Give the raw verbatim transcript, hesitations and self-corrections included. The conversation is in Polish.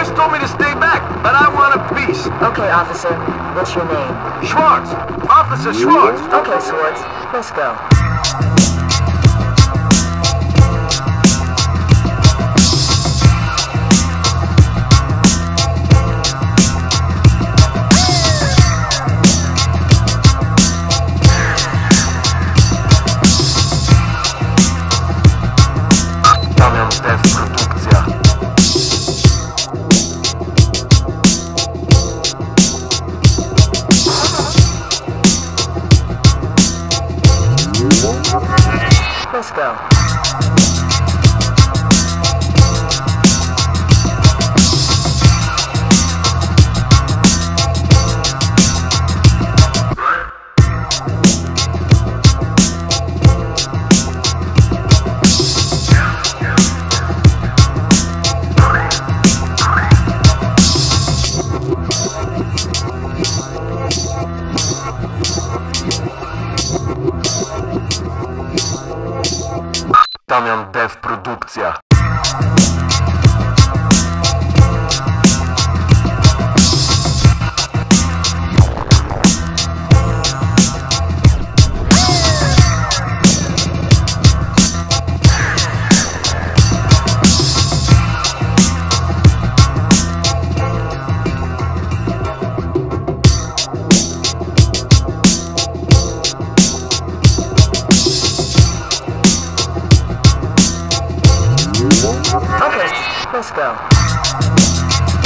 boss told me to stay back, but I want a piece. Okay, officer. What's your name? Schwartz. Officer Schwartz. Okay, Schwartz. Let's go. Damian Dev Produkcja. Let's go. Damian Dev Produkcja. Okay, let's go.